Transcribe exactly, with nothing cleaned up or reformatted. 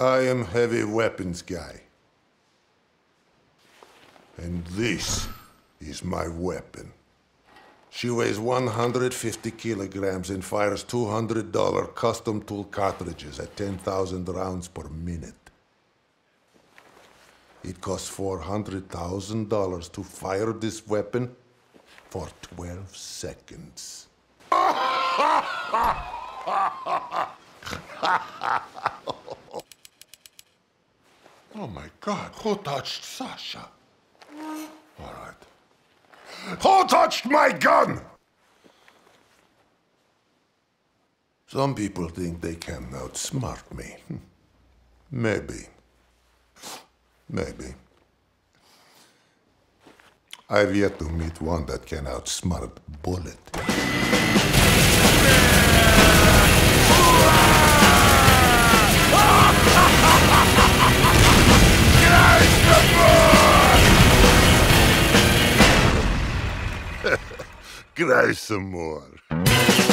I am heavy weapons guy. And this is my weapon. She weighs one hundred fifty kilograms and fires two hundred dollar custom tool cartridges at ten thousand rounds per minute. It costs four hundred thousand dollars to fire this weapon for twelve seconds. Oh my God, who touched Sasha? All right. Who touched my gun? Some people think they can outsmart me. Maybe. Maybe. I've yet to meet one that can outsmart Bullet. Cry some more.